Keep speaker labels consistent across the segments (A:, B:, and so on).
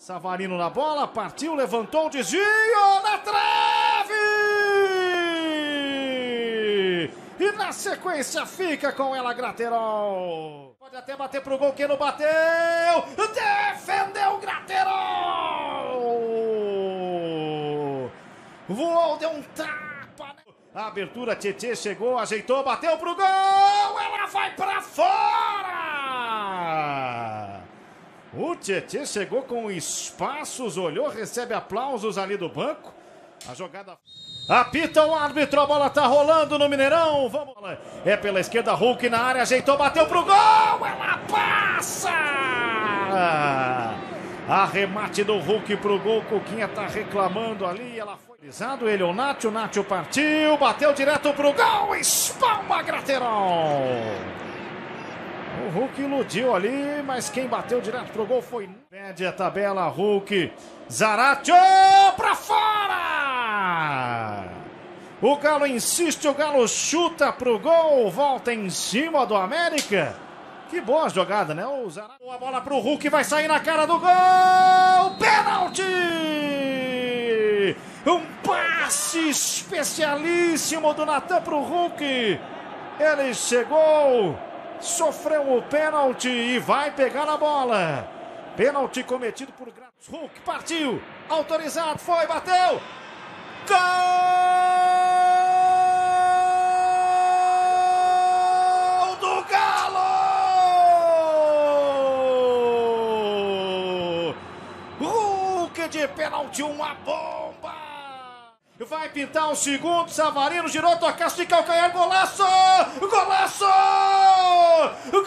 A: Savarino na bola, partiu, levantou o desvio, na trave! E na sequência fica com ela Graterol. Pode até bater pro gol, que não bateu! Defendeu o Graterol! Voou, deu um tapa. A abertura, Tietê chegou, ajeitou, bateu pro gol! Ela vai pra fora! O Tietê chegou com espaços, olhou, recebe aplausos ali do banco. A jogada... Apita o árbitro, a bola tá rolando no Mineirão. Vamos lá. É pela esquerda, Hulk na área, ajeitou, bateu pro gol. Ela passa! Arremate do Hulk pro gol. Coquinha tá reclamando ali. Ela foi pisado, ele o Nátio partiu, bateu direto pro gol. Espalma Graterol. O Hulk iludiu ali, mas quem bateu direto pro gol foi... Pede a tabela, Hulk. Zaratio pra fora! O Galo insiste, o Galo chuta pro gol, volta em cima do América. Que boa jogada, né? O Zaratio, a bola pro Hulk, vai sair na cara do gol! Pênalti! Um passe especialíssimo do Natan pro Hulk. Ele chegou... Sofreu o pênalti e vai pegar a bola. Pênalti cometido por Gratos. Hulk partiu. Autorizado. Foi, bateu. Gol do Galo. Hulk de pênalti, uma bomba. Vai pintar um segundo. Savarino girou, tocaço de calcanhar. Golaço. Golaço. Gol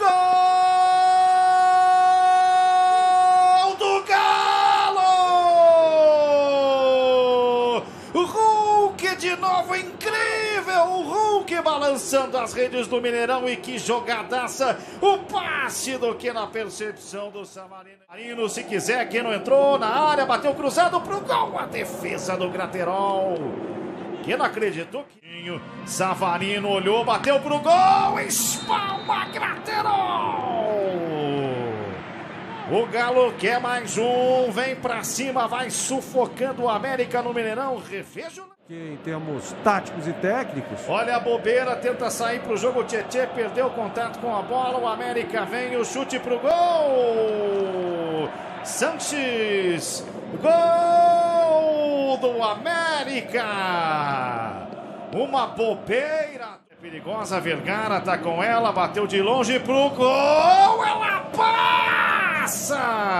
A: do Galo! O Hulk de novo, incrível! O Hulk balançando as redes do Mineirão, e que jogadaça! O passe do que na percepção do Savarino. Se quiser, quem não entrou na área, bateu cruzado pro gol, a defesa do Graterol. Quem não acreditou que... Savarino olhou, bateu pro gol, espalma Graterol! O Galo quer mais um, vem pra cima, vai sufocando o América no Mineirão, refejo.
B: Em termos táticos e técnicos.
A: Olha a bobeira, tenta sair pro jogo, o Tietê perdeu o contato com a bola, o América vem, o chute pro gol! Sanches, gol do América! Uma bobeira perigosa, Vergara tá com ela, bateu de longe pro gol, ela passa!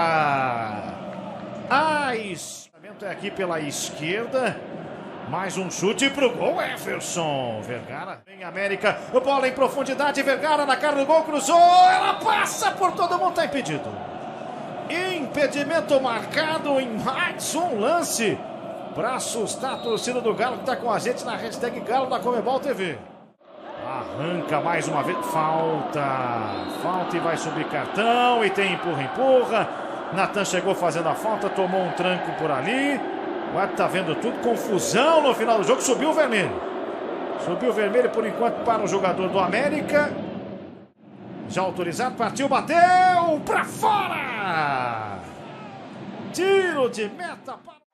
A: É aqui pela esquerda, mais um chute pro gol, Everson. Vergara, em América, bola em profundidade, Vergara na cara do gol, cruzou, ela passa por todo mundo, tá impedido. Impedimento marcado em mais um lance para assustar a torcida do Galo, que está com a gente na hashtag Galo da Comebol TV. Arranca mais uma vez. Falta e vai subir cartão. E tem empurra. Natan chegou fazendo a falta, tomou um tranco por ali. O árbitro tá vendo tudo. Confusão no final do jogo. Subiu o vermelho. Subiu o vermelho por enquanto para o jogador do América. Já autorizado, partiu, bateu para fora. Tiro de meta para...